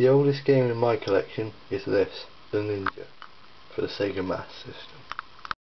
The oldest game in my collection is this, the Ninja, for the Sega Master System.